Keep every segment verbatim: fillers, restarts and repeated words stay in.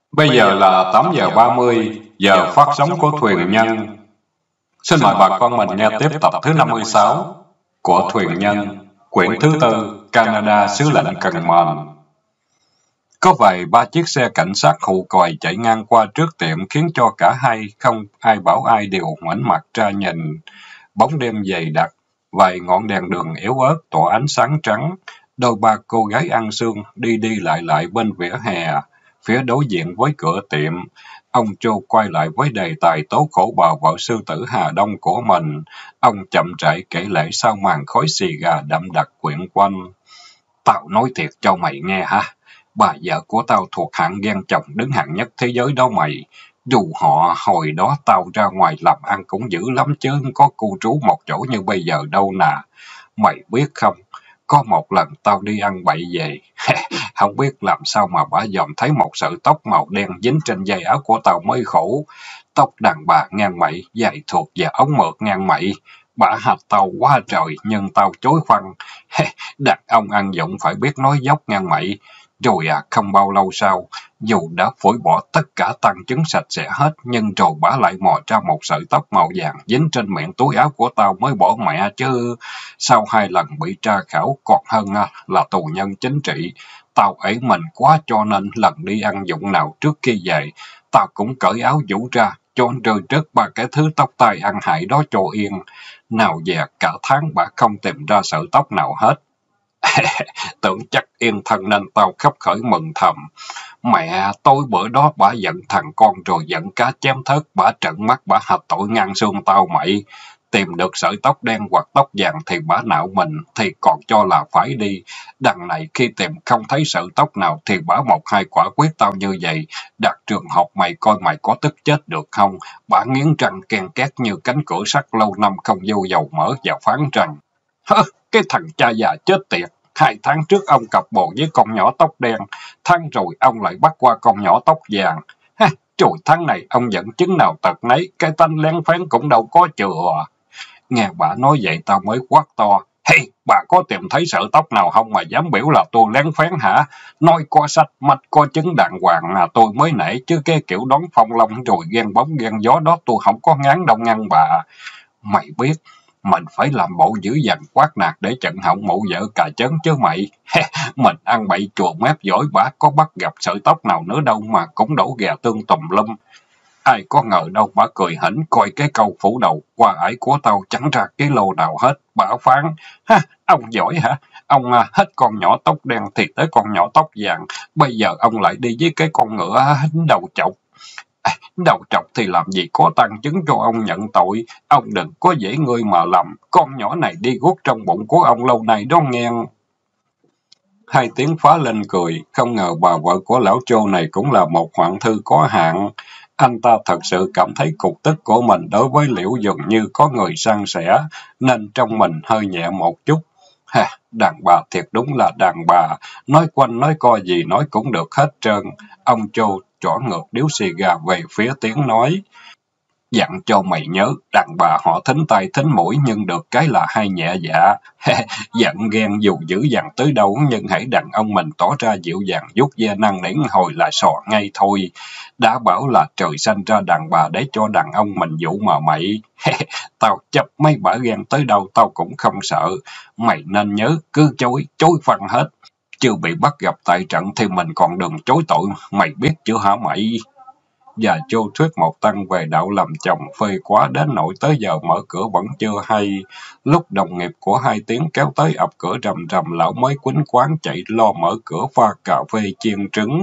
Bây giờ là tám giờ ba mươi, giờ phát sóng của Thuyền Nhân. Xin mời bà con mình nghe tiếp tập thứ năm mươi sáu của Thuyền Nhân, quyển thứ tư, Canada xứ lạnh Cần Mền. Có vài ba chiếc xe cảnh sát hù còi chạy ngang qua trước tiệm khiến cho cả hai không ai bảo ai đều ngoảnh mặt ra nhìn. Bóng đêm dày đặc, vài ngọn đèn đường yếu ớt tỏa ánh sáng trắng. Đôi ba cô gái ăn xương đi đi lại lại bên vỉa hè, phía đối diện với cửa tiệm. Ông Châu quay lại với đề tài tố khổ bà vợ sư tử Hà Đông của mình. Ông chậm rãi kể lể sau màn khói xì gà đậm đặc quyện quanh. Tao nói thiệt cho mày nghe ha, bà vợ của tao thuộc hạng ghen chồng đứng hạng nhất thế giới đó mày. Dù họ hồi đó tao ra ngoài làm ăn cũng dữ lắm chứ có cu trú một chỗ như bây giờ đâu nè. Mày biết không, có một lần tao đi ăn bậy về, không biết làm sao mà bả dòm thấy một sợi tóc màu đen dính trên dây áo của tao mới khổ. Tóc đàn bà ngang mậy, dài thuộc và ống mượt ngang mậy. Bả hạch tao quá trời, nhưng tao chối khoăn. Đàn ông ăn dụng phải biết nói dốc ngang mậy. Rồi à, không bao lâu sau, dù đã phủi bỏ tất cả tăng chứng sạch sẽ hết, nhưng rồi bả lại mò ra một sợi tóc màu vàng dính trên miệng túi áo của tao mới bỏ mẹ chứ. Sau hai lần bị tra khảo, còn hơn à, là tù nhân chính trị. Tao ấy mình quá cho nên lần đi ăn dụng nào trước khi về, tao cũng cởi áo vũ ra, cho rơi rớt ba cái thứ tóc tai ăn hại đó cho yên. Nào về cả tháng bả không tìm ra sợi tóc nào hết. Tưởng chắc yên thân nên tao khóc khởi mừng thầm. Mẹ, tối bữa đó bả giận thằng con rồi giận cá chém thớt, bả trợn mắt bả hạch tội ngang xương tao mày. Tìm được sợi tóc đen hoặc tóc vàng thì bả nạo mình, thì còn cho là phải đi. Đằng này khi tìm không thấy sợi tóc nào thì bả một hai quả quyết tao như vậy. Đặt trường học mày coi mày có tức chết được không? Bả nghiến răng ken két như cánh cửa sắt lâu năm không vô dầu mỡ và phán rằng: Hơ, cái thằng cha già chết tiệt. Hai tháng trước ông cặp bồ với con nhỏ tóc đen, tháng rồi ông lại bắt qua con nhỏ tóc vàng. Ha, trời, tháng này ông dẫn chứng nào tật nấy, cái tánh lén phén cũng đâu có chừa. Nghe bà nói vậy tao mới quát to: Hey, bà có tìm thấy sợi tóc nào không mà dám biểu là tôi lén phén hả? Nói có sách, mạch có chứng đàng hoàng là tôi mới nể, chứ cái kiểu đón phong long rồi ghen bóng ghen gió đó tôi không có ngán đâu ngăn bà. Mày biết, mình phải làm bộ dữ dằn quát nạt để chận họng mụ vợ cà chớn chứ mày. Mình ăn bậy chùa mép giỏi bả có bắt gặp sợi tóc nào nữa đâu mà cũng đổ ghè tương tùm lum. Ai có ngờ đâu bả cười hỉnh coi cái câu phủ đầu qua ải của tao chẳng ra cái lô nào hết. Bả phán: Ha, ông giỏi hả? Ông à, hết con nhỏ tóc đen thì tới con nhỏ tóc vàng. Bây giờ ông lại đi với cái con ngựa đầu chọc. À, đầu trọc thì làm gì có tăng chứng cho ông nhận tội. Ông đừng có dễ ngươi mà lầm. Con nhỏ này đi guốc trong bụng của ông lâu nay đó nghe. Hai tiếng phá lên cười. Không ngờ bà vợ của lão Trô này cũng là một hoạn thư có hạn. Anh ta thật sự cảm thấy cục tức của mình đối với Liễu dường như có người san sẻ, nên trong mình hơi nhẹ một chút. Ha, đàn bà thiệt đúng là đàn bà. Nói quanh nói co gì nói cũng được hết trơn. Ông Trô trỏ ngược điếu xì gà về phía Tiến nói: Dặn cho mày nhớ, đàn bà họ thính tay thính mũi nhưng được cái là hay nhẹ dạ. Giận ghen dù dữ dằn tới đâu nhưng hãy đàn ông mình tỏ ra dịu dàng vuốt ve năn nỉ hồi là sò ngay thôi. Đã bảo là trời sanh ra đàn bà để cho đàn ông mình dụ mà mày. Tao chấp mấy bả ghen tới đâu tao cũng không sợ. Mày nên nhớ cứ chối, chối phăng hết. Chưa bị bắt gặp tại trận thì mình còn đừng chối tội, mày biết chưa hả mày? Và Châu thuyết một tăng về đạo làm chồng phê quá đến nỗi tới giờ mở cửa vẫn chưa hay. Lúc đồng nghiệp của hai tiếng kéo tới ập cửa rầm rầm, lão mới quýnh quán chạy lo mở cửa pha cà phê chiên trứng.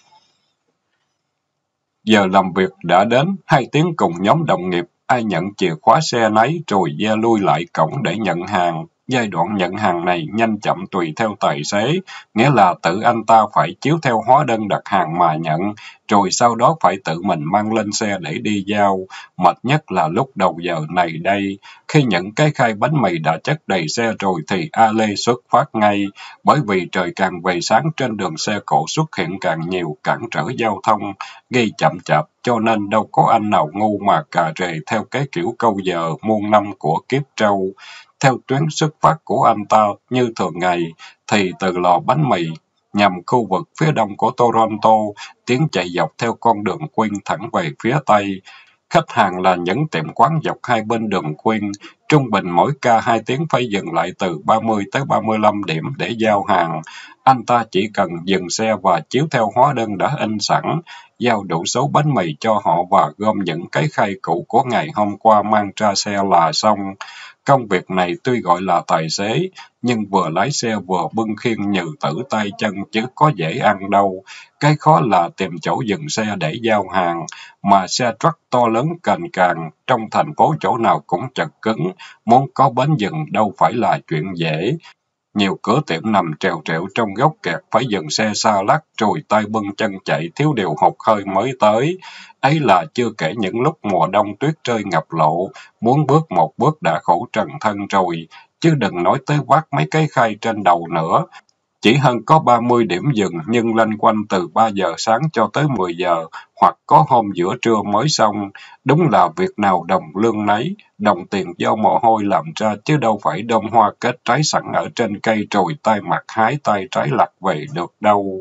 Giờ làm việc đã đến, hai tiếng cùng nhóm đồng nghiệp, ai nhận chìa khóa xe nấy rồi ve lui lại cổng để nhận hàng. Giai đoạn nhận hàng này nhanh chậm tùy theo tài xế, nghĩa là tự anh ta phải chiếu theo hóa đơn đặt hàng mà nhận, rồi sau đó phải tự mình mang lên xe để đi giao. Mệt nhất là lúc đầu giờ này đây, khi những cái khay bánh mì đã chất đầy xe rồi thì a lê xuất phát ngay, bởi vì trời càng về sáng trên đường xe cộ xuất hiện càng nhiều cản trở giao thông, gây chậm chạp, cho nên đâu có anh nào ngu mà cà rề theo cái kiểu câu giờ muôn năm của kiếp trâu. Theo tuyến xuất phát của anh ta, như thường ngày, thì từ lò bánh mì, nhằm khu vực phía đông của Toronto, tiến chạy dọc theo con đường Queen thẳng về phía tây. Khách hàng là những tiệm quán dọc hai bên đường Queen, trung bình mỗi ca hai tiếng phải dừng lại từ ba mươi tới ba mươi lăm điểm để giao hàng. Anh ta chỉ cần dừng xe và chiếu theo hóa đơn đã in sẵn, giao đủ số bánh mì cho họ và gom những cái khay cũ của ngày hôm qua mang ra xe là xong. Công việc này tuy gọi là tài xế, nhưng vừa lái xe vừa bưng khiên nhừ tử tay chân chứ có dễ ăn đâu. Cái khó là tìm chỗ dừng xe để giao hàng, mà xe truck to lớn cành càng, trong thành phố chỗ nào cũng chật cứng, muốn có bến dừng đâu phải là chuyện dễ. Nhiều cửa tiệm nằm trèo trẹo trong góc kẹt phải dừng xe xa lắc, trùi tay bưng chân chạy, thiếu điều hụt hơi mới tới. Ấy là chưa kể những lúc mùa đông tuyết rơi ngập lộ, muốn bước một bước đã khổ trần thân rồi, chứ đừng nói tới vác mấy cái khay trên đầu nữa. Chỉ hơn có ba mươi điểm dừng nhưng loanh quanh từ ba giờ sáng cho tới mười giờ, hoặc có hôm giữa trưa mới xong. Đúng là việc nào đồng lương nấy, đồng tiền do mồ hôi làm ra chứ đâu phải đơm hoa kết trái sẵn ở trên cây rồi tay mặt hái tay trái lặt về được đâu.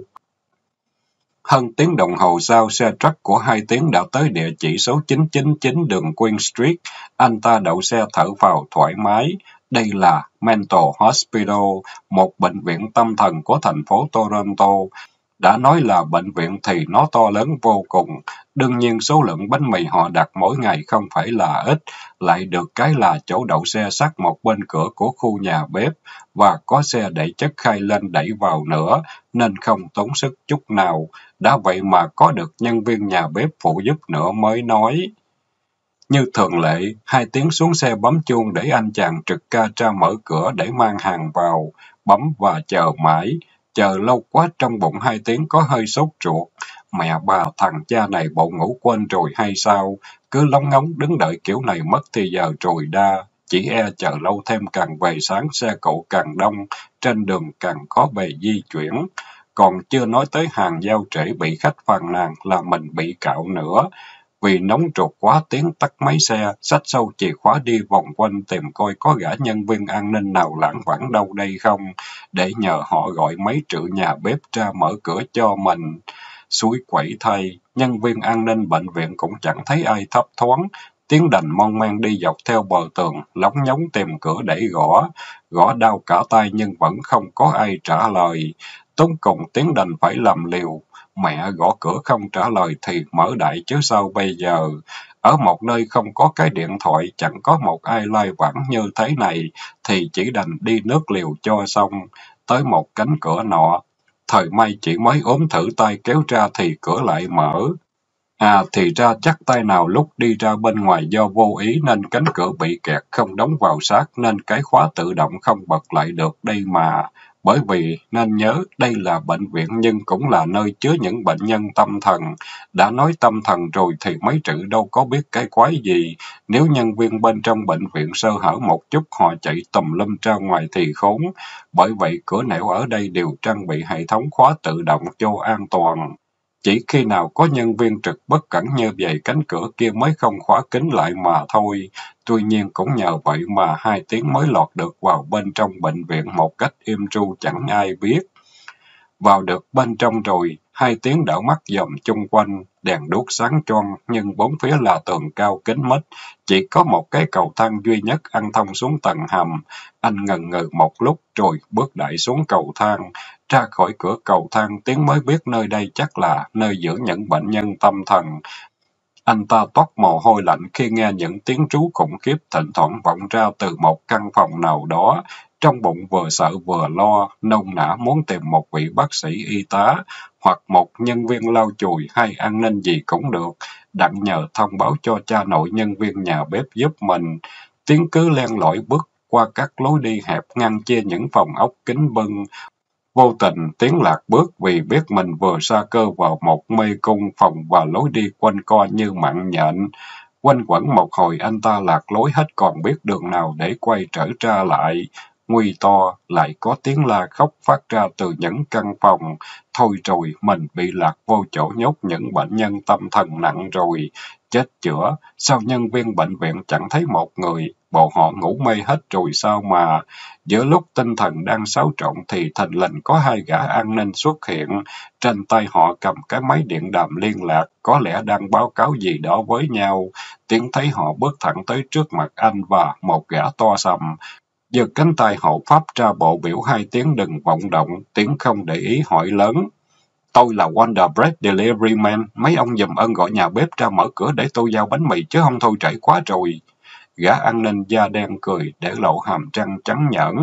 Hơn tiếng đồng hồ sau, xe truck của hai tiếng đã tới địa chỉ số chín chín chín đường Queen Street. Anh ta đậu xe thở phào thoải mái. Đây là Mental Hospital, một bệnh viện tâm thần của thành phố Toronto. Đã nói là bệnh viện thì nó to lớn vô cùng. Đương nhiên số lượng bánh mì họ đặt mỗi ngày không phải là ít, lại được cái là chỗ đậu xe sát một bên cửa của khu nhà bếp, và có xe để chất khay lên đẩy vào nữa, nên không tốn sức chút nào. Đã vậy mà có được nhân viên nhà bếp phụ giúp nữa mới nói. Như thường lệ, hai tiếng xuống xe bấm chuông để anh chàng trực ca ra mở cửa để mang hàng vào, bấm và chờ mãi. Chờ lâu quá trong bụng hai tiếng có hơi sốt ruột. Mẹ bà thằng cha này bộ ngủ quên rồi hay sao? Cứ lóng ngóng đứng đợi kiểu này mất thì giờ rồi đa. Chỉ e chờ lâu thêm càng về sáng xe cộ càng đông, trên đường càng khó bề di chuyển. Còn chưa nói tới hàng giao trễ bị khách phàn nàn là mình bị cạo nữa. Vì nóng ruột quá tiếng tắt máy xe, xách sâu chìa khóa đi vòng quanh tìm coi có gã nhân viên an ninh nào lãng vãng đâu đây không, để nhờ họ gọi mấy trự nhà bếp ra mở cửa cho mình. Suối quẩy thay, nhân viên an ninh bệnh viện cũng chẳng thấy ai thấp thoáng, tiếng đành mon men đi dọc theo bờ tường, lóng nhóng tìm cửa để gõ. Gõ đau cả tay nhưng vẫn không có ai trả lời. Tốn cùng tiếng đành phải làm liều. Mẹ gõ cửa không trả lời thì mở đại chứ sao bây giờ. Ở một nơi không có cái điện thoại, chẳng có một ai lai vãng như thế này, thì chỉ đành đi nước liều cho xong. Tới một cánh cửa nọ, thời may chỉ mới ốm thử tay kéo ra thì cửa lại mở. À thì ra chắc tay nào lúc đi ra bên ngoài do vô ý nên cánh cửa bị kẹt không đóng vào sát nên cái khóa tự động không bật lại được đây mà. Bởi vì nên nhớ đây là bệnh viện nhưng cũng là nơi chứa những bệnh nhân tâm thần. Đã nói tâm thần rồi thì mấy trự đâu có biết cái quái gì. Nếu nhân viên bên trong bệnh viện sơ hở một chút họ chạy tùm lum ra ngoài thì khốn. Bởi vậy cửa nẻo ở đây đều trang bị hệ thống khóa tự động cho an toàn. Chỉ khi nào có nhân viên trực bất cẩn như vậy cánh cửa kia mới không khóa kín lại mà thôi. Tuy nhiên cũng nhờ vậy mà hai tiếng mới lọt được vào bên trong bệnh viện một cách êm ru chẳng ai biết. Vào được bên trong rồi, hai tiếng đảo mắt dòm chung quanh, đèn đuốc sáng choang nhưng bốn phía là tường cao kín mít. Chỉ có một cái cầu thang duy nhất ăn thông xuống tầng hầm. Anh ngần ngừ một lúc rồi bước đại xuống cầu thang. Ra khỏi cửa cầu thang, tiếng mới biết nơi đây chắc là nơi giữ những bệnh nhân tâm thần. Anh ta toát mồ hôi lạnh khi nghe những tiếng trú khủng khiếp thỉnh thoảng vọng ra từ một căn phòng nào đó. Trong bụng vừa sợ vừa lo, nôn nã muốn tìm một vị bác sĩ y tá, hoặc một nhân viên lau chùi hay an ninh gì cũng được, đặng nhờ thông báo cho cha nội nhân viên nhà bếp giúp mình. Tiếng cứ len lỏi bước qua các lối đi hẹp ngăn chia những phòng ốc kính bưng. Vô tình tiếng lạc bước vì biết mình vừa sa cơ vào một mê cung phòng và lối đi quanh co như mạng nhện. Quanh quẩn một hồi anh ta lạc lối hết còn biết đường nào để quay trở ra lại. nguy to, lại có tiếng la khóc phát ra từ những căn phòng. Thôi rồi, mình bị lạc vô chỗ nhốt những bệnh nhân tâm thần nặng rồi. Chết chữa, sao nhân viên bệnh viện chẳng thấy một người? Bộ họ ngủ mê hết rồi sao mà? Giữa lúc tinh thần đang xáo trộn thì thình lình có hai gã an ninh xuất hiện. Trên tay họ cầm cái máy điện đàm liên lạc, có lẽ đang báo cáo gì đó với nhau. Tiếng thấy họ bước thẳng tới trước mặt anh và một gã to sầm. Giơ cánh tay hộ pháp ra bộ biểu hai tiếng đừng vọng động, tiếng không để ý hỏi lớn. Tôi là Wonder Bread Delivery Man, mấy ông giùm ơn gọi nhà bếp ra mở cửa để tôi giao bánh mì chứ không thôi trễ quá rồi. Gã an ninh da đen cười, để lộ hàm răng trắng nhởn.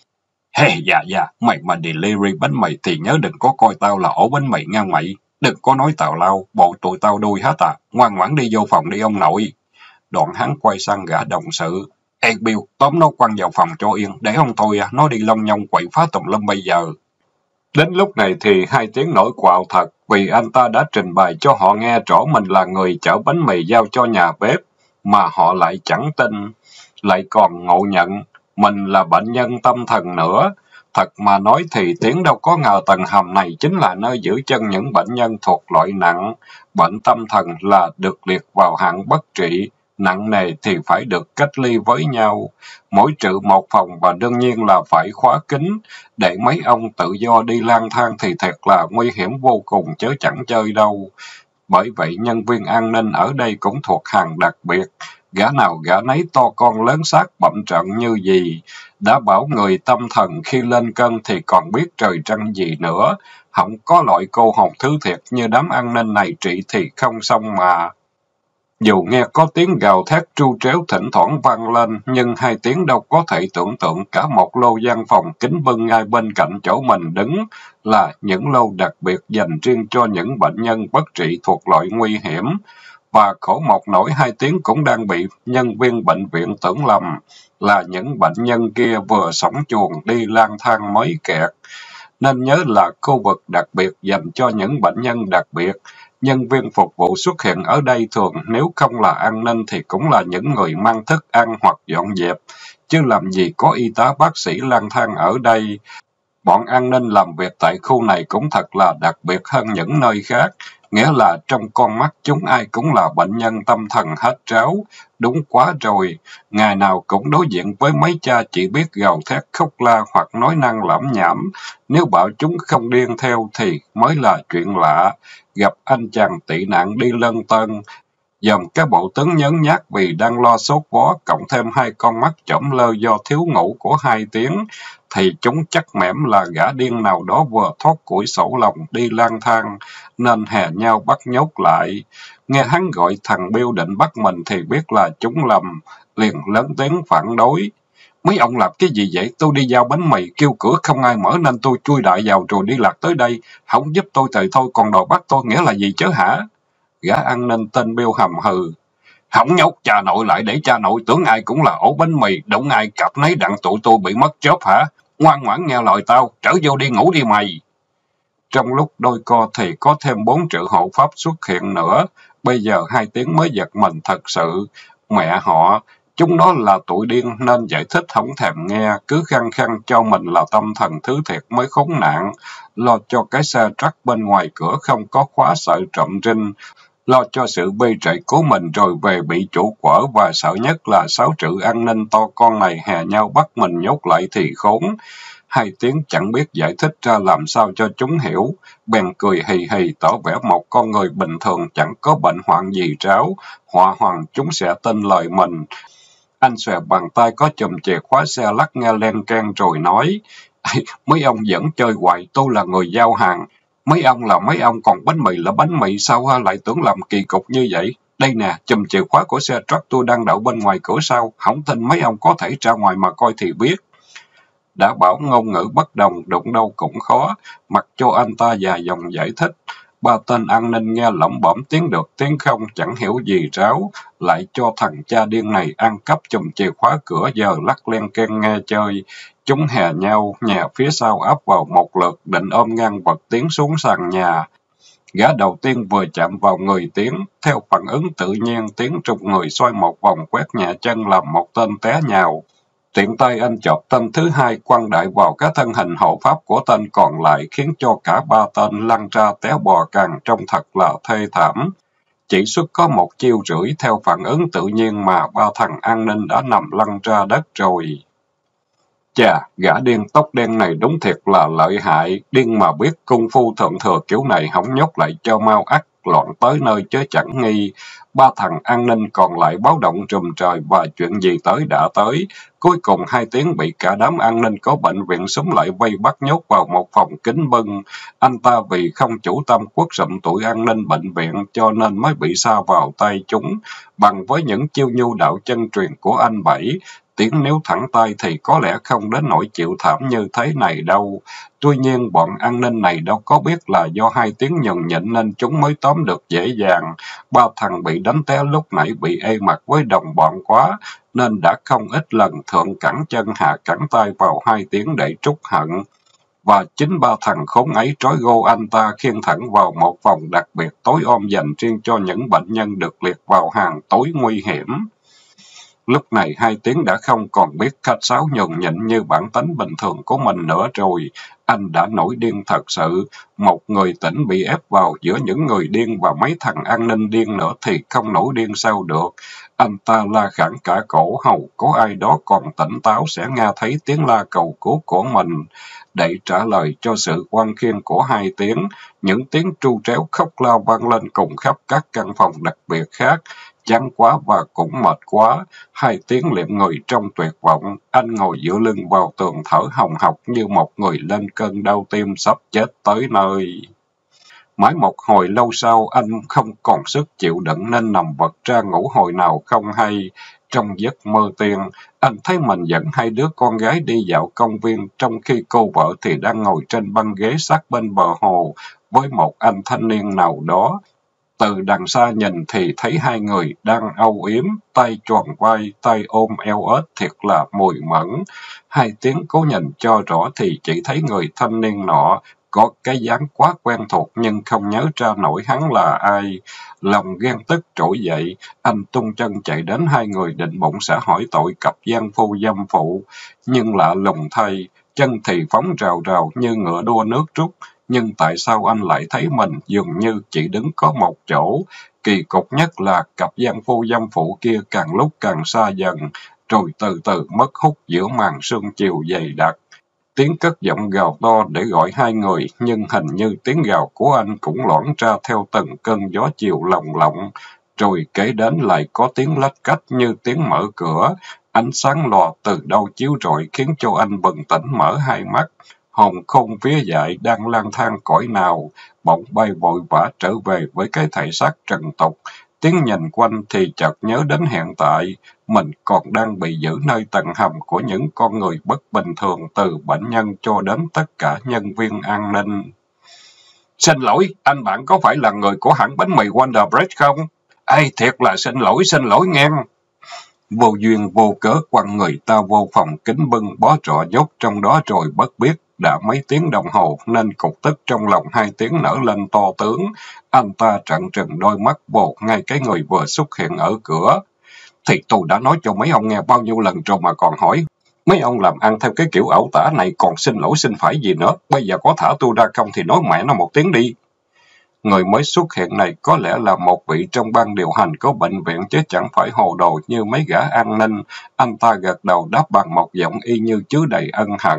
Hey, dạ dạ, mày mà delivery bánh mì thì nhớ đừng có coi tao là ổ bánh mì nha mày. Đừng có nói tào lao, bộ tụi tao đuôi hết à, ngoan ngoãn đi vô phòng đi ông nội. Đoạn hắn quay sang gã đồng sự. Ê Bill, tóm nó quăng vào phòng cho yên, để không thôi à, nó đi lông nhông quậy phá tùm lum bây giờ. Đến lúc này thì hai tiếng nổi quạo thật, vì anh ta đã trình bày cho họ nghe rõ mình là người chở bánh mì giao cho nhà bếp, mà họ lại chẳng tin, lại còn ngộ nhận mình là bệnh nhân tâm thần nữa. Thật mà nói thì Tiến đâu có ngờ tầng hầm này chính là nơi giữ chân những bệnh nhân thuộc loại nặng. Bệnh tâm thần là được liệt vào hạng bất trị, nặng nề thì phải được cách ly với nhau, mỗi trự một phòng và đương nhiên là phải khóa kín. Để mấy ông tự do đi lang thang thì thật là nguy hiểm vô cùng chứ chẳng chơi đâu. Bởi vậy nhân viên an ninh ở đây cũng thuộc hàng đặc biệt, gã nào gã nấy to con lớn xác bậm trận như gì. Đã bảo người tâm thần khi lên cơn thì còn biết trời trăng gì nữa, không có loại cô hồn thứ thiệt như đám an ninh này trị thì không xong mà. Dù nghe có tiếng gào thét tru tréo thỉnh thoảng vang lên, nhưng hai tiếng đâu có thể tưởng tượng cả một lô gian phòng kính bưng ngay bên cạnh chỗ mình đứng là những lô đặc biệt dành riêng cho những bệnh nhân bất trị thuộc loại nguy hiểm. Và khổ một nỗi hai tiếng cũng đang bị nhân viên bệnh viện tưởng lầm là những bệnh nhân kia vừa sổng chuồng đi lang thang mới kẹt. Nên nhớ là khu vực đặc biệt dành cho những bệnh nhân đặc biệt. Nhân viên phục vụ xuất hiện ở đây thường nếu không là an ninh thì cũng là những người mang thức ăn hoặc dọn dẹp, chứ làm gì có y tá bác sĩ lang thang ở đây. Bọn an ninh làm việc tại khu này cũng thật là đặc biệt hơn những nơi khác, nghĩa là trong con mắt chúng ai cũng là bệnh nhân tâm thần hết tráo. Đúng quá rồi, ngày nào cũng đối diện với mấy cha chỉ biết gào thét khóc la hoặc nói năng lẩm nhẩm. Nếu bảo chúng không điên theo thì mới là chuyện lạ. Gặp anh chàng tị nạn đi lân tân, dòm cái bộ tướng nhớn nhác vì đang lo sốt vó, cộng thêm hai con mắt chỏm lơ do thiếu ngủ của hai tiếng, thì chúng chắc mẻm là gã điên nào đó vừa thoát củi sổ lòng đi lang thang, nên hè nhau bắt nhốt lại. Nghe hắn gọi thằng Bill định bắt mình thì biết là chúng lầm, liền lớn tiếng phản đối. Mấy ông làm cái gì vậy? Tôi đi giao bánh mì, kêu cửa không ai mở nên tôi chui đại vào rồi đi lạc tới đây. Không giúp tôi thì thôi, còn đòi bắt tôi nghĩa là gì chứ hả? Gã an ninh tên Bill hầm hừ. Không nhốt cha nội lại để cha nội tưởng ai cũng là ổ bánh mì, đụng ai cặp nấy đặng tụi tôi bị mất job hả? Ngoan ngoãn nghe lời tao, trở vô đi ngủ đi mày. Trong lúc đôi co thì có thêm bốn triệu hộ pháp xuất hiện nữa. Bây giờ hai tiếng mới giật mình thật sự. Mẹ họ, chúng nó là tụi điên nên giải thích không thèm nghe, cứ khăng khăng cho mình là tâm thần thứ thiệt mới khốn nạn. Lo cho cái xe truck bên ngoài cửa không có khóa sợ trộm rinh. Lo cho sự bê trễ của mình rồi về bị chủ quở, và sợ nhất là sáu chữ an ninh to con này hè nhau bắt mình nhốt lại thì khốn. Hai tiếng chẳng biết giải thích ra làm sao cho chúng hiểu, bèn cười hì hì tỏ vẻ một con người bình thường chẳng có bệnh hoạn gì tráo, họa hoàng chúng sẽ tin lời mình. Anh xòe bàn tay có chùm chìa khóa xe lắc nghe len can rồi nói, mấy ông vẫn chơi hoài, tôi là người giao hàng. Mấy ông là mấy ông, còn bánh mì là bánh mì, sao lại tưởng làm kỳ cục như vậy? Đây nè, chùm chìa khóa của xe truck tôi đang đậu bên ngoài cửa sau, không tin mấy ông có thể ra ngoài mà coi thì biết. Đã bảo ngôn ngữ bất đồng, đụng đâu cũng khó, mặc cho anh ta dài dòng giải thích. Ba tên an ninh nghe lẩm bẩm tiếng được tiếng không, chẳng hiểu gì ráo, lại cho thằng cha điên này ăn cắp chùm chìa khóa cửa giờ lắc len ken nghe chơi. Chúng hè nhau, nhà phía sau áp vào một lượt, định ôm ngang vật Tiến xuống sàn nhà. Gã đầu tiên vừa chạm vào người Tiến, theo phản ứng tự nhiên Tiến trục người xoay một vòng quét nhẹ chân làm một tên té nhào. Tiện tay anh chọt tên thứ hai quăng đại vào cái thân hình hộ pháp của tên còn lại, khiến cho cả ba tên lăn ra té bò càng trông thật là thê thảm. Chỉ suốt có một chiêu rưỡi, theo phản ứng tự nhiên mà ba thằng an ninh đã nằm lăn ra đất rồi. Chà, gã điên tóc đen này đúng thiệt là lợi hại, điên mà biết cung phu thượng thừa kiểu này hỏng nhốt lại cho mau ắt loạn tới nơi chứ chẳng nghi. Ba thằng an ninh còn lại báo động trùm trời và chuyện gì tới đã tới. Cuối cùng hai tiếng bị cả đám an ninh có bệnh viện súng lại vây bắt nhốt vào một phòng kín bưng. Anh ta vì không chủ tâm quất sụm tụi an ninh bệnh viện cho nên mới bị sa vào tay chúng. Bằng với những chiêu nhu đạo chân truyền của anh Bảy, tiếng nếu thẳng tay thì có lẽ không đến nỗi chịu thảm như thế này đâu. Tuy nhiên bọn an ninh này đâu có biết là do hai tiếng nhường nhịn nên chúng mới tóm được dễ dàng. Ba thằng bị đánh té lúc nãy bị ê mặt với đồng bọn quá, nên đã không ít lần thượng cẳng chân hạ cẳng tay vào hai tiếng để trút hận. Và chính ba thằng khốn ấy trói gô anh ta khiêng thẳng vào một phòng đặc biệt tối om dành riêng cho những bệnh nhân được liệt vào hàng tối nguy hiểm. Lúc này hai tiếng đã không còn biết khách sáo nhường nhịn như bản tính bình thường của mình nữa rồi. Anh đã nổi điên thật sự. Một người tỉnh bị ép vào giữa những người điên và mấy thằng an ninh điên nữa thì không nổi điên sao được. Anh ta la khản cả cổ hầu có ai đó còn tỉnh táo sẽ nghe thấy tiếng la cầu cứu của mình. Để trả lời cho sự oan khiên của hai tiếng, những tiếng tru tréo khóc la vang lên cùng khắp các căn phòng đặc biệt khác. Chán quá và cũng mệt quá, hai tiếng liệm người trong tuyệt vọng, anh ngồi dựa lưng vào tường thở hồng hộc như một người lên cơn đau tim sắp chết tới nơi. Mãi một hồi lâu sau, anh không còn sức chịu đựng nên nằm vật ra ngủ hồi nào không hay. Trong giấc mơ tiên, anh thấy mình dẫn hai đứa con gái đi dạo công viên, trong khi cô vợ thì đang ngồi trên băng ghế sát bên bờ hồ với một anh thanh niên nào đó. Từ đằng xa nhìn thì thấy hai người đang âu yếm, tay tròn vai, tay ôm eo ếch thiệt là mùi mẫn. Hai tiếng cố nhìn cho rõ thì chỉ thấy người thanh niên nọ có cái dáng quá quen thuộc nhưng không nhớ ra nổi hắn là ai. Lòng ghen tức trỗi dậy, anh tung chân chạy đến hai người định bụng sẽ hỏi tội cặp gian phu dâm phụ. Nhưng lạ lùng thay, chân thì phóng rào rào như ngựa đua nước rút. Nhưng tại sao anh lại thấy mình dường như chỉ đứng có một chỗ? Kỳ cục nhất là cặp gian phu dâm phụ kia càng lúc càng xa dần, rồi từ từ mất hút giữa màn sương chiều dày đặc. Tiếng cất giọng gào to để gọi hai người, nhưng hình như tiếng gào của anh cũng loãng ra theo từng cơn gió chiều lồng lộng. Rồi kế đến lại có tiếng lách cách như tiếng mở cửa, ánh sáng lò từ đâu chiếu rọi khiến cho anh bừng tỉnh mở hai mắt. Hồn khôn vía dại đang lang thang cõi nào, bỗng bay vội vã trở về với cái thể xác trần tục. Tiếng nhìn quanh thì chợt nhớ đến hiện tại, mình còn đang bị giữ nơi tầng hầm của những con người bất bình thường, từ bệnh nhân cho đến tất cả nhân viên an ninh. Xin lỗi, anh bạn có phải là người của hãng bánh mì Wonder Bread không? Ê, thiệt là xin lỗi, xin lỗi nghe. Vô duyên vô cớ quăng người ta vô phòng kính bưng bó trọ nhốt trong đó rồi bất biết. Đã mấy tiếng đồng hồ nên cục tức trong lòng hai tiếng nở lên to tướng. Anh ta trợn trừng đôi mắt vô ngay cái người vừa xuất hiện ở cửa. Thì tôi đã nói cho mấy ông nghe bao nhiêu lần rồi mà còn hỏi. Mấy ông làm ăn theo cái kiểu ẩu tả này còn xin lỗi xin phải gì nữa. Bây giờ có thả tôi ra không thì nói mẹ nó một tiếng đi. Người mới xuất hiện này có lẽ là một vị trong ban điều hành của bệnh viện chứ chẳng phải hồ đồ như mấy gã an ninh. Anh ta gật đầu đáp bằng một giọng y như chứa đầy ân hận.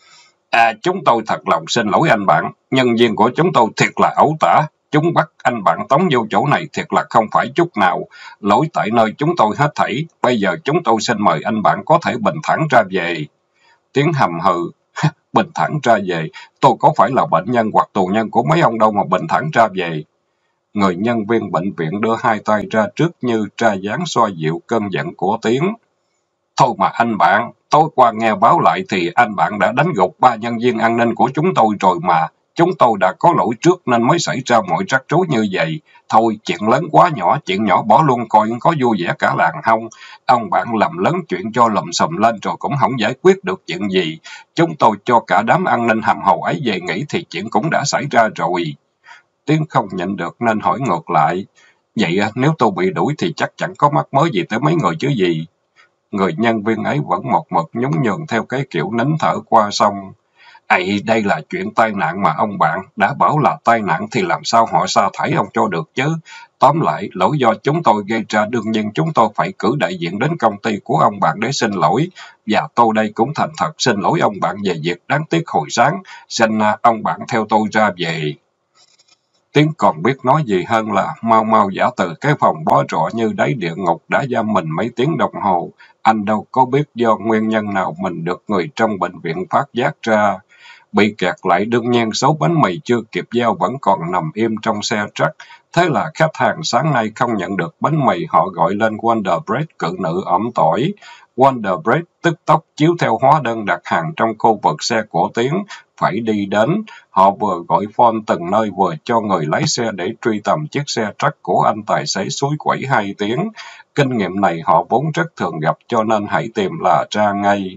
À, chúng tôi thật lòng xin lỗi anh bạn. Nhân viên của chúng tôi thiệt là ẩu tả. Chúng bắt anh bạn tống vô chỗ này thiệt là không phải chút nào. Lỗi tại nơi chúng tôi hết thảy. Bây giờ chúng tôi xin mời anh bạn có thể bình thản ra về. Tiếng hầm hừ. Bình thản ra về. Tôi có phải là bệnh nhân hoặc tù nhân của mấy ông đâu mà bình thản ra về. Người nhân viên bệnh viện đưa hai tay ra trước như tra dáng xoa dịu cơn giận của Tiến. Thôi mà anh bạn, tối qua nghe báo lại thì anh bạn đã đánh gục ba nhân viên an ninh của chúng tôi rồi mà. Chúng tôi đã có lỗi trước nên mới xảy ra mọi rắc rối như vậy. Thôi, chuyện lớn quá nhỏ, chuyện nhỏ bỏ luôn coi có vui vẻ cả làng không. Ông bạn làm lớn chuyện cho lùm xùm lên rồi cũng không giải quyết được chuyện gì. Chúng tôi cho cả đám an ninh hầm hầu ấy về nghỉ thì chuyện cũng đã xảy ra rồi. Tiến không nhịn được nên hỏi ngược lại. Vậy nếu tôi bị đuổi thì chắc chẳng có mắc mớ gì tới mấy người chứ gì. người nhân viên ấy vẫn một mực nhún nhường theo cái kiểu nín thở qua sông. Ây, đây là chuyện tai nạn mà ông bạn, đã bảo là tai nạn thì làm sao họ sa thải ông cho được chứ. Tóm lại, lỗi do chúng tôi gây ra, đương nhiên chúng tôi phải cử đại diện đến công ty của ông bạn để xin lỗi. Và tôi đây cũng thành thật xin lỗi ông bạn về việc đáng tiếc hồi sáng. Xin ông bạn theo tôi ra về. Tiếng còn biết nói gì hơn là mau mau giả từ cái phòng bó rọ như đáy địa ngục đã giam mình mấy tiếng đồng hồ. Anh đâu có biết do nguyên nhân nào mình được người trong bệnh viện phát giác ra. Bị kẹt lại, đương nhiên số bánh mì chưa kịp giao vẫn còn nằm im trong xe truck. Thế là khách hàng sáng nay không nhận được bánh mì, họ gọi lên Wonder Bread cự nữ ẩm tỏi. Wonder Bread tức tốc chiếu theo hóa đơn đặt hàng trong khu vực xe của Tiến phải đi đến. Họ vừa gọi phone từng nơi vừa cho người lái xe để truy tầm chiếc xe truck của anh tài xế suối quẩy hai tiếng. Kinh nghiệm này họ vốn rất thường gặp cho nên hãy tìm là ra ngay.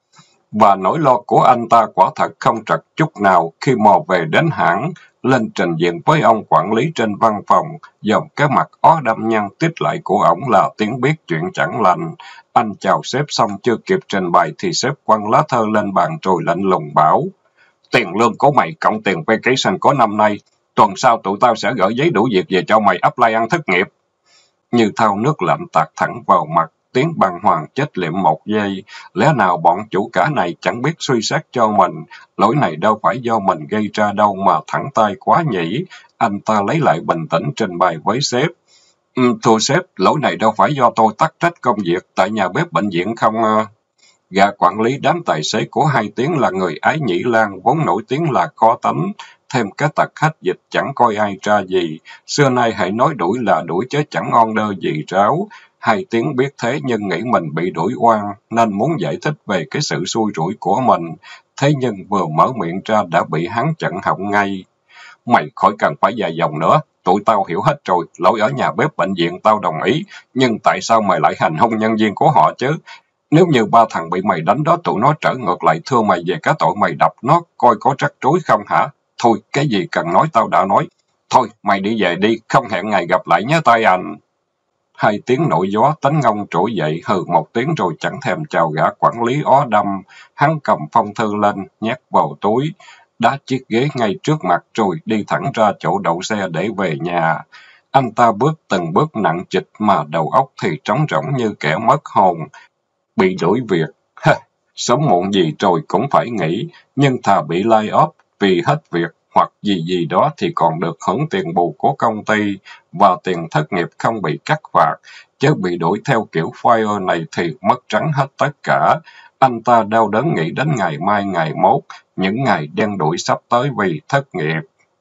Và nỗi lo của anh ta quả thật không trật chút nào khi mò về đến hãng, lên trình diện với ông quản lý trên văn phòng, dòng cái mặt ó đâm nhăn tít lại của ổng là Tiếng biết chuyện chẳng lành. Anh chào sếp xong chưa kịp trình bày thì sếp quăng lá thơ lên bàn rồi lạnh lùng bảo: Tiền lương của mày cộng tiền vacation của năm nay, tuần sau tụi tao sẽ gửi giấy đủ việc về cho mày apply ăn thất nghiệp. Như thao nước lạnh tạt thẳng vào mặt, Tiếng bàng hoàng chết liệm một giây. Lẽ nào bọn chủ cả này chẳng biết suy xét cho mình? Lỗi này đâu phải do mình gây ra đâu mà thẳng tay quá nhỉ. Anh ta lấy lại bình tĩnh trình bày với sếp. Um, thưa sếp, lỗi này đâu phải do tôi tắc trách công việc tại nhà bếp bệnh viện không? Uh... Gã quản lý đám tài xế của hai Tiếng là người Ái Nhĩ Lan, vốn nổi tiếng là khó tánh. Thêm cái tật khách dịch chẳng coi ai ra gì. Xưa nay hãy nói đuổi là đuổi chứ chẳng on đơ gì ráo. Hai Tiếng biết thế nhưng nghĩ mình bị đuổi oan, nên muốn giải thích về cái sự xui rủi của mình. Thế nhưng vừa mở miệng ra đã bị hắn chặn họng ngay. Mày khỏi cần phải dài dòng nữa, tụi tao hiểu hết rồi, lỗi ở nhà bếp bệnh viện tao đồng ý, nhưng tại sao mày lại hành hung nhân viên của họ chứ? Nếu như ba thằng bị mày đánh đó tụi nó trở ngược lại thưa mày về cái tội mày đập nó, coi có rắc rối không hả? Thôi, cái gì cần nói tao đã nói. Thôi, mày đi về đi, không hẹn ngày gặp lại nhé tay anh. Hai Tiếng nổi gió tánh ngông trỗi dậy hừ một tiếng rồi chẳng thèm chào gã quản lý ó đâm. Hắn cầm phong thư lên, nhét vào túi, đá chiếc ghế ngay trước mặt rồi đi thẳng ra chỗ đậu xe để về nhà. Anh ta bước từng bước nặng trịch mà đầu óc thì trống rỗng như kẻ mất hồn. Bị đuổi việc, ha, sớm muộn gì rồi cũng phải nghỉ, nhưng thà bị lay off vì hết việc hoặc gì gì đó thì còn được hưởng tiền bù của công ty và tiền thất nghiệp không bị cắt phạt, chứ bị đuổi theo kiểu fire này thì mất trắng hết tất cả. Anh ta đau đớn nghĩ đến ngày mai ngày mốt, những ngày đen đủi sắp tới vì thất nghiệp.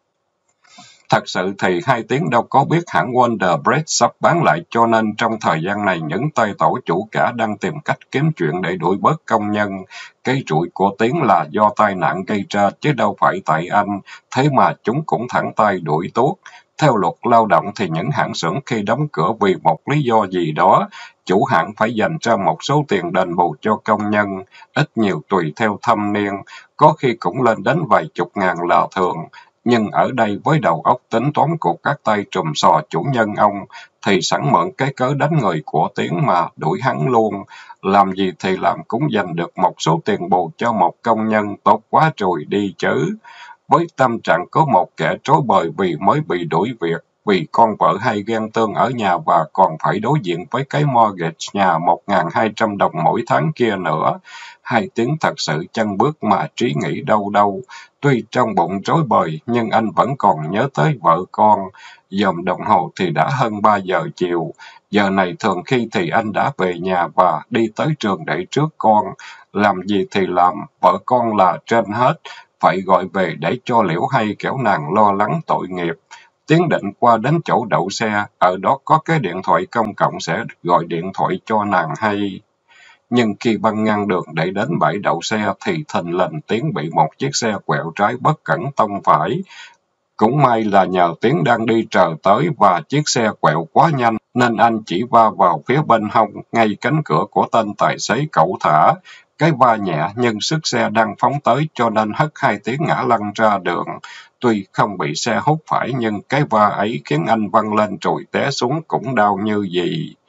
Thật sự thì Hai Tiếng đâu có biết hãng Wonder Bread sắp bán lại, cho nên trong thời gian này những tay tổ chủ cả đang tìm cách kiếm chuyện để đuổi bớt công nhân. Cái rủi của Tiếng là do tai nạn gây ra chứ đâu phải tại anh, thế mà chúng cũng thẳng tay đuổi tuốt. Theo luật lao động thì những hãng xưởng khi đóng cửa vì một lý do gì đó, chủ hãng phải dành ra một số tiền đền bù cho công nhân, ít nhiều tùy theo thâm niên, có khi cũng lên đến vài chục ngàn là thường. Nhưng ở đây với đầu óc tính toán của các tay trùm sò chủ nhân ông, thì sẵn mượn cái cớ đánh người của Tiếng mà đuổi hắn luôn. Làm gì thì làm cũng giành được một số tiền bù cho một công nhân, tốt quá rồi đi chứ. Với tâm trạng có một kẻ trối bời vì mới bị đuổi việc, vì con vợ hay ghen tương ở nhà và còn phải đối diện với cái mortgage nhà một nghìn hai trăm đồng mỗi tháng kia nữa. Hai Tiếng thật sự chân bước mà trí nghĩ đâu đâu. Tuy trong bụng rối bời, nhưng anh vẫn còn nhớ tới vợ con. Dòm đồng hồ thì đã hơn ba giờ chiều. Giờ này thường khi thì anh đã về nhà và đi tới trường để trước con. Làm gì thì làm, vợ con là trên hết. Phải gọi về để cho Liễu hay kẻo nàng lo lắng tội nghiệp. Tiến định qua đến chỗ đậu xe, ở đó có cái điện thoại công cộng sẽ gọi điện thoại cho nàng hay. Nhưng khi băng ngang đường để đến bãi đậu xe thì thình lình Tiến bị một chiếc xe quẹo trái bất cẩn tông phải. Cũng may là nhờ Tiến đang đi chờ tới và chiếc xe quẹo quá nhanh nên anh chỉ va vào phía bên hông ngay cánh cửa của tên tài xế cẩu thả. Cái va nhẹ nhưng sức xe đang phóng tới cho nên hất Hai Tiếng ngã lăn ra đường. Tuy không bị xe hút phải nhưng cái va ấy khiến anh văng lên rồi té xuống cũng đau như gì.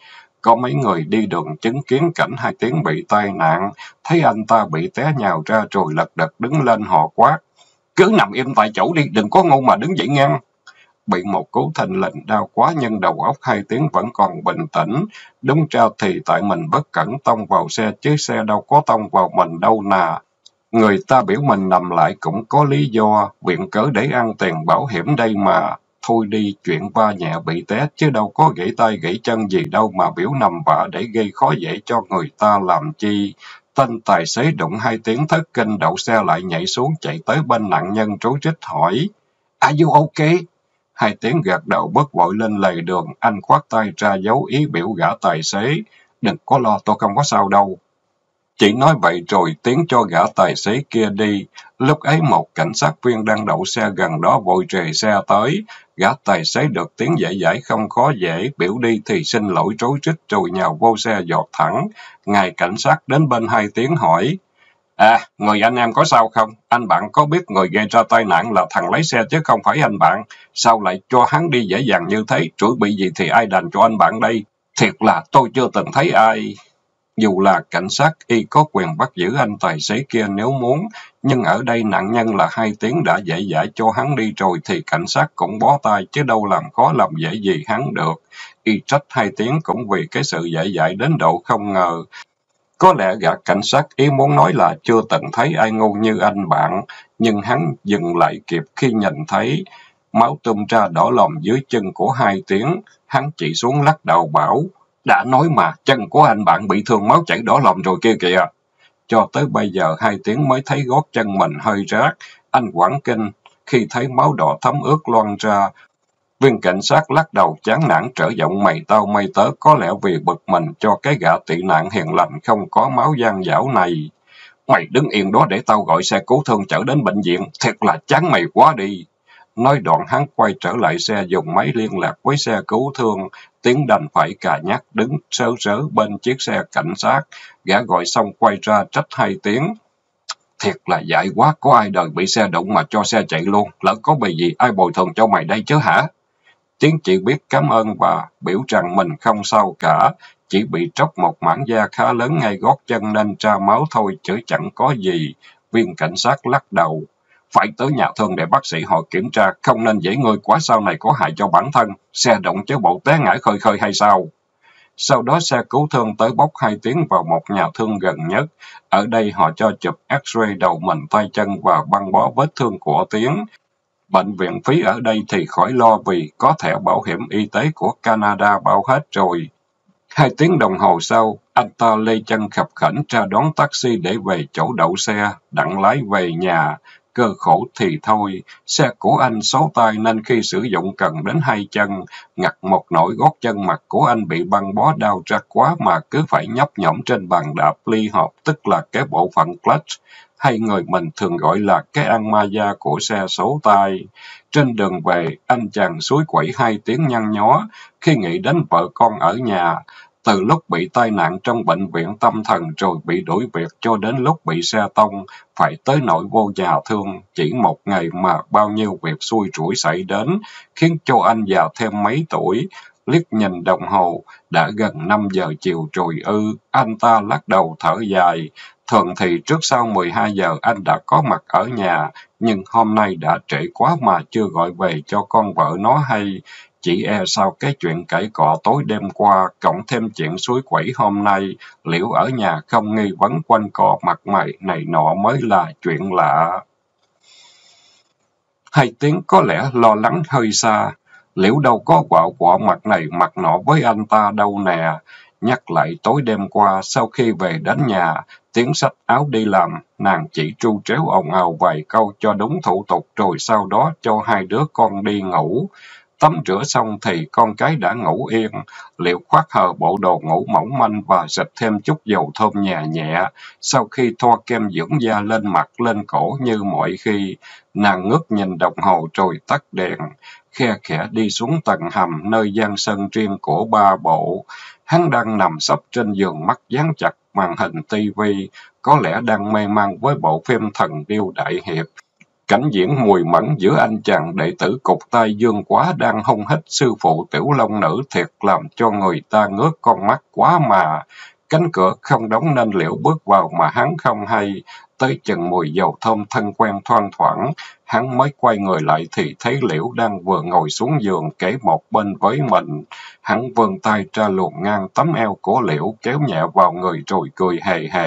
Có mấy người đi đường chứng kiến cảnh Hai Tiếng bị tai nạn, thấy anh ta bị té nhào ra rồi lật đật đứng lên họ quát: cứ nằm im tại chỗ đi, đừng có ngu mà đứng dậy ngang. Bị một cú thình lình đau quá nhưng đầu óc Hai Tiếng vẫn còn bình tĩnh. Đúng ra thì tại mình bất cẩn tông vào xe chứ xe đâu có tông vào mình đâu nà. Người ta biểu mình nằm lại cũng có lý do, viện cớ để ăn tiền bảo hiểm đây mà. Thôi đi, chuyện va nhẹ bị té chứ đâu có gãy tay gãy chân gì đâu mà biểu nằm vạ để gây khó dễ cho người ta làm chi. Tên tài xế đụng Hai Tiếng thất kinh, đậu xe lại nhảy xuống chạy tới bên nạn nhân rối rít hỏi: Are you okay? Hai Tiếng gật đầu bước vội lên lề đường, anh khoát tay ra dấu ý biểu gã tài xế: đừng có lo, tôi không có sao đâu. Chỉ nói vậy rồi Tiến cho gã tài xế kia đi. Lúc ấy một cảnh sát viên đang đậu xe gần đó vội rề xe tới. Gã tài xế được Tiến dễ dãi không khó dễ, biểu đi thì xin lỗi rối rít rồi nhào vô xe giọt thẳng. Ngài cảnh sát đến bên Hai Tiếng hỏi: À, người anh em có sao không? Anh bạn có biết người gây ra tai nạn là thằng lái xe chứ không phải anh bạn. Sao lại cho hắn đi dễ dàng như thế? Rủi bị gì thì ai đành cho anh bạn đây? Thiệt là tôi chưa từng thấy ai. Dù là cảnh sát, y có quyền bắt giữ anh tài xế kia nếu muốn, nhưng ở đây nạn nhân là Hai Tiếng đã dễ dãi cho hắn đi rồi thì cảnh sát cũng bó tay chứ đâu làm khó làm dễ gì hắn được. Y trách Hai Tiếng cũng vì cái sự dễ dãi đến độ không ngờ. Có lẽ gã cảnh sát ý muốn nói là chưa từng thấy ai ngu như anh bạn, nhưng hắn dừng lại kịp khi nhìn thấy máu tuôn ra đỏ lòm dưới chân của Hai Tiếng. Hắn chỉ xuống lắc đầu bảo: đã nói mà, chân của anh bạn bị thương máu chảy đỏ lòm rồi kia kìa. Cho tới bây giờ Hai Tiếng mới thấy gót chân mình hơi rát. Anh hoảng kinh khi thấy máu đỏ thấm ướt loang ra. Viên cảnh sát lắc đầu chán nản trở giọng mày tao mày tớ, có lẽ vì bực mình cho cái gã tị nạn hiền lành không có máu gian dảo này. Mày đứng yên đó để tao gọi xe cứu thương chở đến bệnh viện, thiệt là chán mày quá đi. Nói đoạn hắn quay trở lại xe dùng máy liên lạc với xe cứu thương. Tiến đành phải cà nhắc đứng sớ rớ bên chiếc xe cảnh sát. Gã gọi xong quay ra trách Hai Tiếng: thiệt là dại quá, có ai đời bị xe đụng mà cho xe chạy luôn, lỡ có bị gì ai bồi thường cho mày đây chứ hả? Tiến chỉ biết cảm ơn và biểu rằng mình không sao cả, chỉ bị tróc một mảng da khá lớn ngay gót chân nên ra máu thôi chứ chẳng có gì. Viên cảnh sát lắc đầu: phải tới nhà thương để bác sĩ họ kiểm tra, không nên dễ ngươi quá, sau này có hại cho bản thân. Xe động chứ bộ té ngã khơi khơi hay sao? Sau đó xe cứu thương tới bốc Hai Tiếng vào một nhà thương gần nhất. Ở đây họ cho chụp X-ray đầu mình tay chân và băng bó vết thương của Tiến. Bệnh viện phí ở đây thì khỏi lo vì có thẻ bảo hiểm y tế của Canada bao hết rồi. Hai tiếng đồng hồ sau, anh ta lê chân khập khểnh ra đón taxi để về chỗ đậu xe, đặng lái về nhà. Cơ khổ thì thôi, xe của anh xấu tay nên khi sử dụng cần đến hai chân, ngặt một nỗi gót chân mặt của anh bị băng bó đau rát quá mà cứ phải nhấp nhổm trên bàn đạp ly hộp, tức là cái bộ phận clutch, hay người mình thường gọi là cái ăn ma da của xe xấu tay. Trên đường về, anh chàng suối quẩy Hai tiếng nhăn nhó khi nghĩ đến vợ con ở nhà. Từ lúc bị tai nạn trong bệnh viện tâm thần rồi bị đuổi việc cho đến lúc bị xe tông, phải tới nỗi vô nhà thương, chỉ một ngày mà bao nhiêu việc xui rủi xảy đến, khiến cho anh già thêm mấy tuổi. Liếc nhìn đồng hồ, đã gần năm giờ chiều rồi ư, anh ta lắc đầu thở dài. Thường thì trước sau mười hai giờ anh đã có mặt ở nhà, nhưng hôm nay đã trễ quá mà chưa gọi về cho con vợ nó hay. Chỉ e sau cái chuyện cãi cọ tối đêm qua, cộng thêm chuyện suối quẩy hôm nay, liệu ở nhà không nghi vấn quanh co mặt mày này nọ mới là chuyện lạ. Hai tiếng có lẽ lo lắng hơi xa, liệu đâu có quạo quọ mặt này mặt nọ với anh ta đâu nè. Nhắc lại tối đêm qua, sau khi về đến nhà, Tiến xách áo đi làm, nàng chỉ tru tréo ồn ào vài câu cho đúng thủ tục rồi sau đó cho hai đứa con đi ngủ. Tắm rửa xong thì con cái đã ngủ yên, Liệu khoác hờ bộ đồ ngủ mỏng manh và xịt thêm chút dầu thơm nhẹ nhẹ. Sau khi thoa kem dưỡng da lên mặt lên cổ như mọi khi, nàng ngước nhìn đồng hồ rồi tắt đèn, khe khẽ đi xuống tầng hầm nơi gian sân riêng của ba bộ. Hắn đang nằm sấp trên giường, mắt dán chặt màn hình tivi, có lẽ đang mê man với bộ phim Thần Điêu Đại Hiệp. Cảnh diễn mùi mẫn giữa anh chàng đệ tử cục tai Dương Quá đang hung hít sư phụ Tiểu Long Nữ thiệt làm cho người ta ngước con mắt quá mà. Cánh cửa không đóng nên Liễu bước vào mà hắn không hay. Tới chừng mùi dầu thơm thân quen thoang thoảng, hắn mới quay người lại thì thấy Liễu đang vừa ngồi xuống giường kể một bên với mình. Hắn vươn tay ra luồn ngang tấm eo của Liễu, kéo nhẹ vào người rồi cười hề hề.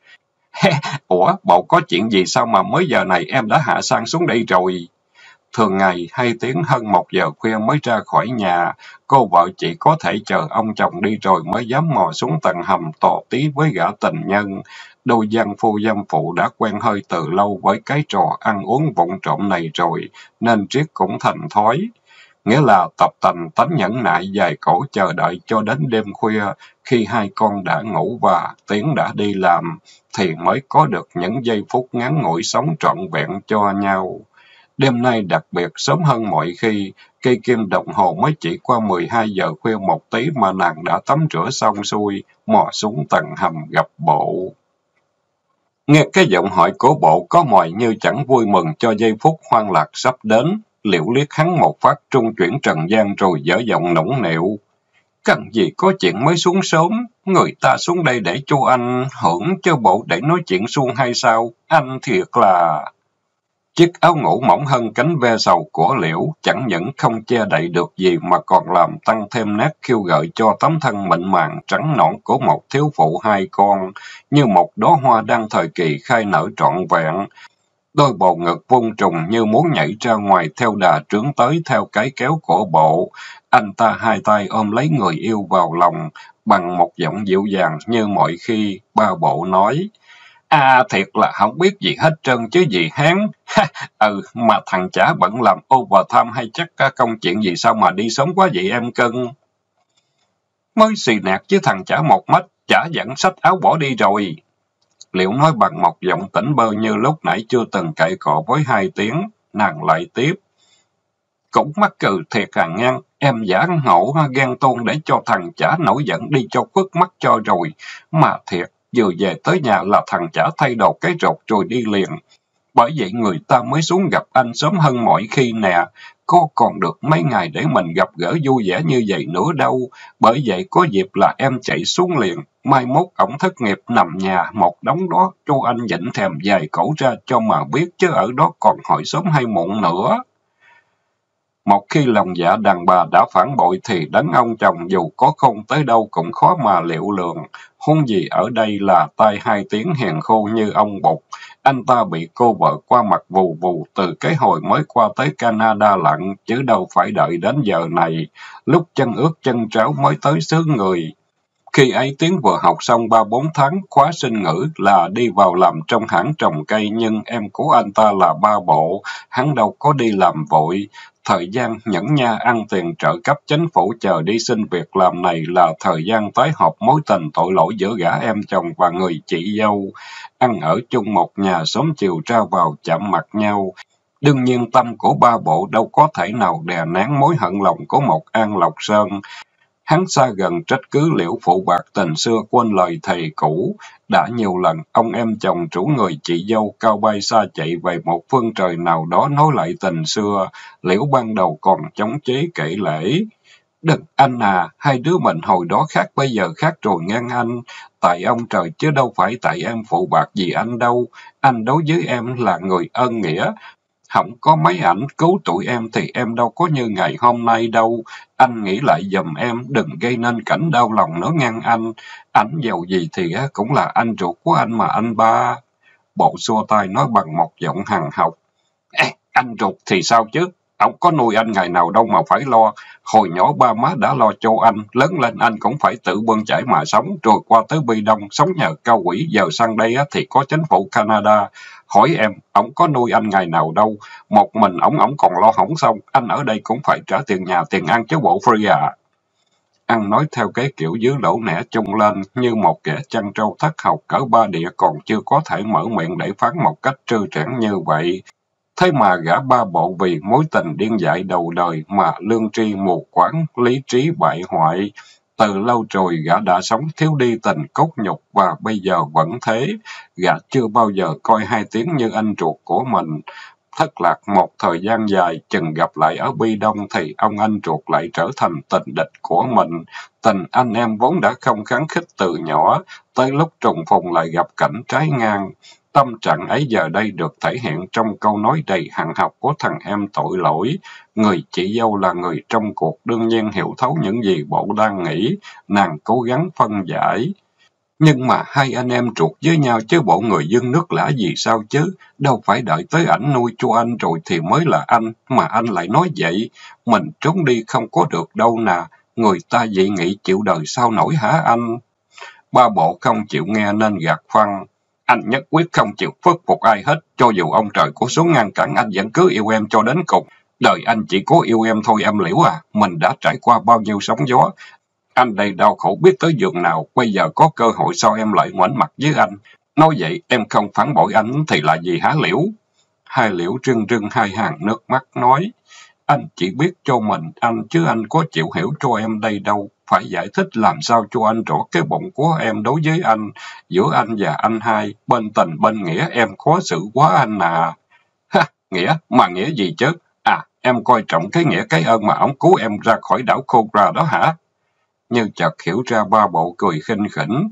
Ủa, bộ có chuyện gì sao mà mới giờ này em đã hạ sang xuống đây rồi? Thường ngày, hai tiếng hơn một giờ khuya mới ra khỏi nhà, cô vợ chỉ có thể chờ ông chồng đi rồi mới dám mò xuống tầng hầm tò tí với gã tình nhân. Đôi giang phu dâm phụ đã quen hơi từ lâu với cái trò ăn uống vụng trộm này rồi, nên Triết cũng thành thói. Nghĩa là tập tành tánh nhẫn nại dài cổ chờ đợi cho đến đêm khuya, khi hai con đã ngủ và Tiến đã đi làm, thì mới có được những giây phút ngắn ngủi sống trọn vẹn cho nhau. Đêm nay đặc biệt sớm hơn mọi khi, cây kim đồng hồ mới chỉ qua mười hai giờ khuya một tí mà nàng đã tắm rửa xong xuôi, mò xuống tầng hầm gặp Bộ. Nghe cái giọng hỏi của Bộ có mòi như chẳng vui mừng cho giây phút hoang lạc sắp đến. Liễu liếc hắn một phát trung chuyển trần gian rồi dở giọng nũng nịu. Cần gì có chuyện mới xuống sớm, người ta xuống đây để cho anh hưởng cho Bộ để nói chuyện suông hay sao? Anh thiệt là... Chiếc áo ngủ mỏng hơn cánh ve sầu của Liễu chẳng những không che đậy được gì mà còn làm tăng thêm nét khiêu gợi cho tấm thân mịn màng trắng nõn của một thiếu phụ hai con, như một đóa hoa đang thời kỳ khai nở trọn vẹn. Đôi bầu ngực vung trùng như muốn nhảy ra ngoài theo đà trướng tới theo cái kéo của Bộ. Anh ta hai tay ôm lấy người yêu vào lòng, bằng một giọng dịu dàng như mọi khi, ba Bộ nói. À, thiệt là không biết gì hết trơn chứ gì hán. Ừ, mà thằng chả bận làm overtime hay chắc cả công chuyện gì sao mà đi sớm quá vậy em cưng? Mới xì nạt chứ thằng chả một mách, chả dẫn xách áo bỏ đi rồi. Liễu nói bằng một giọng tỉnh bơ như lúc nãy chưa từng cãi cọ với hai tiếng, nàng lại tiếp. Cũng mắc cừ thiệt hàng ngang, em giả hổ ghen tuông để cho thằng chả nổi giận đi cho khuất mắt cho rồi. Mà thiệt, vừa về tới nhà là thằng chả thay đồ cái rột rồi đi liền. Bởi vậy người ta mới xuống gặp anh sớm hơn mọi khi nè. Có còn được mấy ngày để mình gặp gỡ vui vẻ như vậy nữa đâu. Bởi vậy có dịp là em chạy xuống liền. Mai mốt ổng thất nghiệp nằm nhà một đống đó, cho anh dịnh thèm dài cổ ra cho mà biết chứ ở đó còn hỏi sớm hay muộn nữa. Một khi lòng dạ đàn bà đã phản bội thì đấng ông chồng dù có không tới đâu cũng khó mà liệu lường. Huống gì ở đây là tai hai tiếng hiền khô như ông Bụt. Anh ta bị cô vợ qua mặt vù vù từ cái hồi mới qua tới Canada lận, chứ đâu phải đợi đến giờ này, lúc chân ướt chân tráo mới tới xứ người. Khi ấy Tiến vừa học xong ba bốn tháng khóa sinh ngữ là đi vào làm trong hãng trồng cây, nhưng em của anh ta là ba Bộ, hắn đâu có đi làm vội. Thời gian nhẫn nha ăn tiền trợ cấp chính phủ chờ đi xin việc làm này là thời gian tái hợp mối tình tội lỗi giữa gã em chồng và người chị dâu. Ăn ở chung một nhà sớm chiều ra vào chạm mặt nhau. Đương nhiên tâm của ba Bộ đâu có thể nào đè nén mối hận lòng của một An Lộc Sơn. Hắn xa gần trách cứ Liễu phụ bạc tình xưa quên lời thầy cũ. Đã nhiều lần ông em chồng chủ người chị dâu cao bay xa chạy về một phương trời nào đó nói lại tình xưa. Liễu ban đầu còn chống chế kể lễ. Đừng anh à, hai đứa mình hồi đó khác bây giờ khác rồi ngang anh. Tại ông trời chứ đâu phải tại em phụ bạc gì anh đâu. Anh đối với em là người ơn nghĩa. Không có mấy ảnh cứu tụi em thì em đâu có như ngày hôm nay đâu. Anh nghĩ lại giùm em, đừng gây nên cảnh đau lòng nữa ngang anh. Ảnh giàu gì thì cũng là anh ruột của anh mà anh ba. Bộ xua tay nói bằng một giọng hằn học. Ê, anh ruột thì sao chứ? Ông có nuôi anh ngày nào đâu mà phải lo. Hồi nhỏ ba má đã lo cho anh, lớn lên anh cũng phải tự bươn chải mà sống, rồi qua tới Bi Đông, sống nhờ cao quỹ, giờ sang đây thì có chính phủ Canada. Hỏi em, ổng có nuôi anh ngày nào đâu, một mình ổng ổng còn lo hỏng xong, anh ở đây cũng phải trả tiền nhà, tiền ăn chứ bộ free à. Ăn nói theo cái kiểu dưới lỗ nẻ chung lên, như một kẻ chăn trâu thất học cỡ ba địa còn chưa có thể mở miệng để phán một cách trơ trẽn như vậy. Thế mà gã ba Bộ vì mối tình điên dại đầu đời mà lương tri mù quáng, lý trí bại hoại. Từ lâu rồi gã đã sống thiếu đi tình cốt nhục và bây giờ vẫn thế. Gã chưa bao giờ coi hai tiếng như anh ruột của mình. thất lạc một thời gian dài, chừng gặp lại ở Bi Đông thì ông anh ruột lại trở thành tình địch của mình. Tình anh em vốn đã không kháng khích từ nhỏ, tới lúc trùng phùng lại gặp cảnh trái ngang. Tâm trạng ấy giờ đây được thể hiện trong câu nói đầy hằn học của thằng em tội lỗi. Người chị dâu là người trong cuộc, đương nhiên hiểu thấu những gì bộ đang nghĩ, nàng cố gắng phân giải. Nhưng mà hai anh em ruột với nhau chứ bộ người dân nước lã gì sao chứ, đâu phải đợi tới ảnh nuôi cho anh rồi thì mới là anh, mà anh lại nói vậy. Mình trốn đi không có được đâu nè, người ta dị nghị chịu đời sao nổi hả anh? Ba bộ không chịu nghe nên gạt phăng. Anh nhất quyết không chịu khuất phục ai hết, cho dù ông trời có xuống ngăn cản anh vẫn cứ yêu em cho đến cùng. Đời anh chỉ có yêu em thôi em Liễu à, mình đã trải qua bao nhiêu sóng gió. Anh đây đau khổ biết tới giường nào, bây giờ có cơ hội sao em lại ngoảnh mặt với anh? Nói vậy em không phản bội anh thì là gì hả Liễu? Hai Liễu rưng rưng hai hàng nước mắt nói, anh chỉ biết cho mình anh chứ anh có chịu hiểu cho em đây đâu. Phải giải thích làm sao cho anh rõ cái bụng của em đối với anh. Giữa anh và anh hai, bên tình bên nghĩa em khó xử quá anh à. Ha, nghĩa? Mà nghĩa gì chứ? À, em coi trọng cái nghĩa cái ơn mà ông cứu em ra khỏi đảo Cobra đó hả? Như chợt hiểu ra ba bộ cười khinh khỉnh.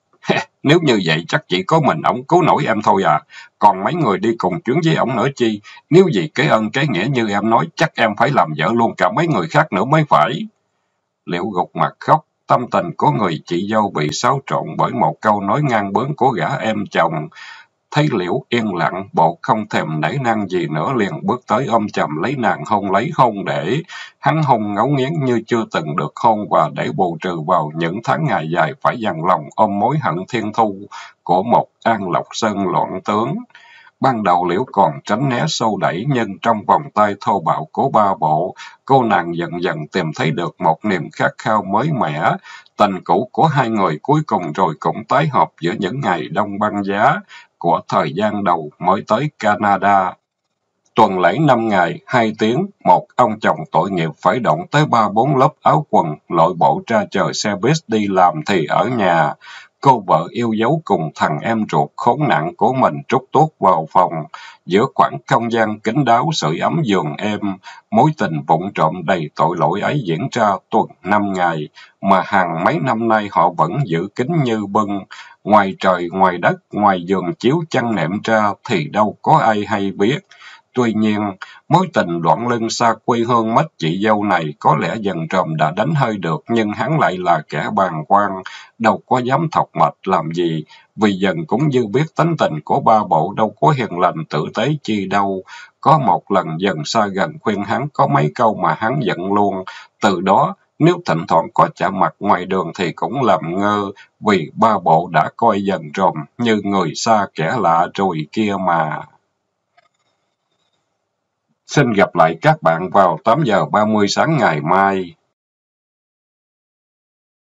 Nếu như vậy chắc chỉ có mình ổng cứu nổi em thôi à. Còn mấy người đi cùng chuyến với ổng nữa chi. Nếu vì cái ơn cái nghĩa như em nói, chắc em phải làm vợ luôn cả mấy người khác nữa mới phải. Liễu gục mặt khóc. Tâm tình của người chị dâu bị xáo trộn bởi một câu nói ngang bướng của gã em chồng. Thấy Liễu yên lặng, bộ không thèm nảy năng gì nữa liền bước tới ôm chầm lấy nàng hôn lấy hôn để. Hắn hôn ngấu nghiến như chưa từng được hôn và để bù trừ vào những tháng ngày dài phải dằn lòng ôm mối hận thiên thu của một An Lộc Sơn loạn tướng. Ban đầu Liễu còn tránh né xô đẩy, nhưng trong vòng tay thô bạo của ba bộ, cô nàng dần dần tìm thấy được một niềm khát khao mới mẻ. Tình cũ của hai người cuối cùng rồi cũng tái hợp giữa những ngày đông băng giá của thời gian đầu mới tới Canada. Tuần lễ năm ngày, hai tiếng, một ông chồng tội nghiệp phải động tới ba bốn lớp áo quần, lội bộ ra chờ xe buýt đi làm thì ở nhà. Cô vợ yêu dấu cùng thằng em ruột khốn nạn của mình trút tuốt vào phòng. Giữa khoảng không gian kín đáo sưởi ấm giường êm, mối tình vụng trộm đầy tội lỗi ấy diễn ra tuần năm ngày, mà hàng mấy năm nay họ vẫn giữ kín như bưng. Ngoài trời, ngoài đất, ngoài giường chiếu chăn nệm ra thì đâu có ai hay biết. Tuy nhiên, mối tình loạn lưng xa quê hương mất chị dâu này có lẽ dần trộm đã đánh hơi được, nhưng hắn lại là kẻ bàng quan, đâu có dám thọc mạch làm gì, vì dần cũng như biết tính tình của ba bộ đâu có hiền lành tử tế chi đâu. Có một lần dần xa gần khuyên hắn có mấy câu mà hắn giận luôn, từ đó nếu thỉnh thoảng có chạm mặt ngoài đường thì cũng làm ngơ, vì ba bộ đã coi dần ròm như người xa kẻ lạ rồi kia mà. Xin gặp lại các bạn vào tám giờ ba mươi sáng ngày mai.